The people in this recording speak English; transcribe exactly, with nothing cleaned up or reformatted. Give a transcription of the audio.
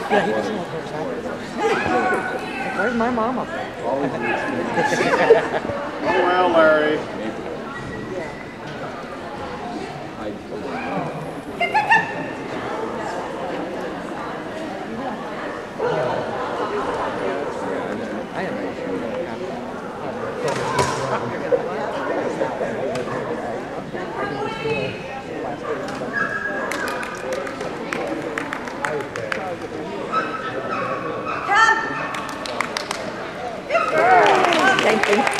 Yeah, he doesn't look upset. Where's my mama? Oh well, Larry. I am. Thank you.